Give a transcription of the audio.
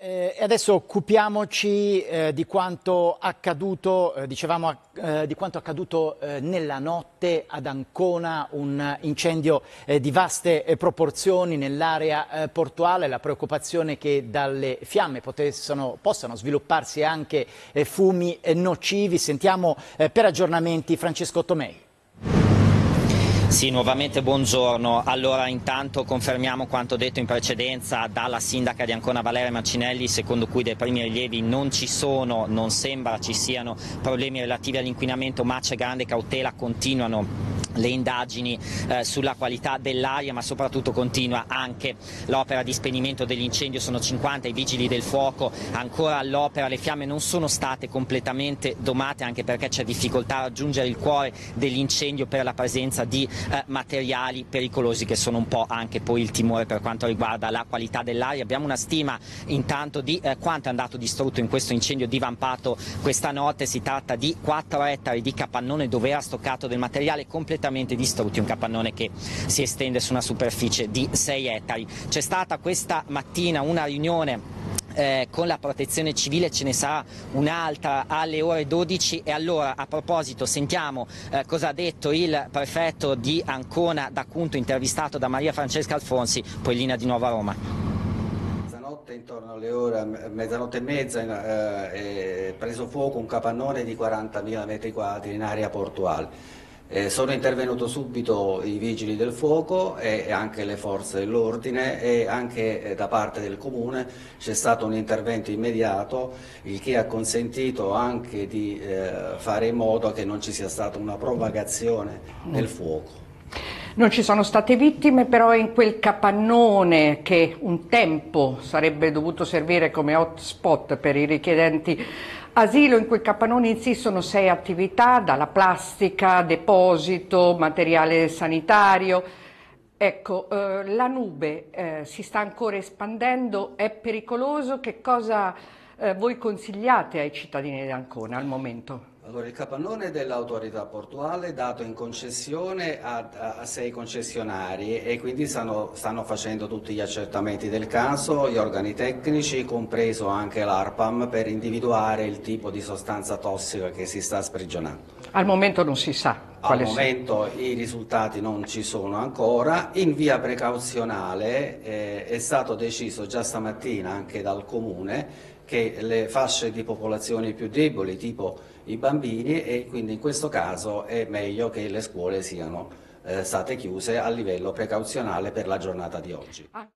E adesso occupiamoci di quanto accaduto, di quanto accaduto nella notte ad Ancona, un incendio di vaste proporzioni nell'area portuale, la preoccupazione che dalle fiamme possano svilupparsi anche fumi nocivi. Sentiamo per aggiornamenti Francesco Tomei. Sì, nuovamente buongiorno. Allora, intanto confermiamo quanto detto in precedenza dalla sindaca di Ancona Valeria Marcinelli, secondo cui dai primi rilievi non sembra ci siano problemi relativi all'inquinamento, ma c'è grande cautela, continuano le indagini sulla qualità dell'aria, ma soprattutto continua anche l'opera di spegnimento dell'incendio. Sono 50 i vigili del fuoco ancora all'opera, le fiamme non sono state completamente domate, anche perché c'è difficoltà a raggiungere il cuore dell'incendio per la presenza di materiali pericolosi, che sono un po' anche poi il timore per quanto riguarda la qualità dell'aria. Abbiamo una stima intanto di quanto è andato distrutto in questo incendio divampato questa notte. Si tratta di 4 ettari di capannone dove era stoccato del materiale completamente distrutti, un capannone che si estende su una superficie di 6 ettari. C'è stata questa mattina una riunione con la protezione civile, ce ne sarà un'altra alle ore 12 e allora, a proposito, sentiamo cosa ha detto il prefetto di Ancona D'Acunto, intervistato da Maria Francesca Alfonsi, poi in linea di nuovo a Roma. Mezzanotte, intorno alle ore mezzanotte e mezza, è preso fuoco un capannone di 40.000 metri quadri in area portuale. Sono intervenuto subito i vigili del fuoco e anche le forze dell'ordine, e anche da parte del comune c'è stato un intervento immediato, il che ha consentito anche di fare in modo che non ci sia stata una propagazione del fuoco. Non ci sono state vittime, però in quel capannone che un tempo sarebbe dovuto servire come hotspot per i richiedenti asilo, in quel capannone insistono 6 attività, dalla plastica, deposito, materiale sanitario. Ecco, la nube si sta ancora espandendo, è pericoloso. Che cosa voi consigliate ai cittadini di Ancona al momento? Allora, il capannone dell'autorità portuale è dato in concessione a 6 concessionari, e quindi stanno facendo tutti gli accertamenti del caso, gli organi tecnici, compreso anche l'ARPAM, per individuare il tipo di sostanza tossica che si sta sprigionando. Al momento non si sa. Al momento i risultati non ci sono ancora. In via precauzionale è stato deciso già stamattina anche dal Comune che le fasce di popolazione più deboli, tipo i bambini, e quindi in questo caso è meglio che le scuole siano state chiuse a livello precauzionale per la giornata di oggi.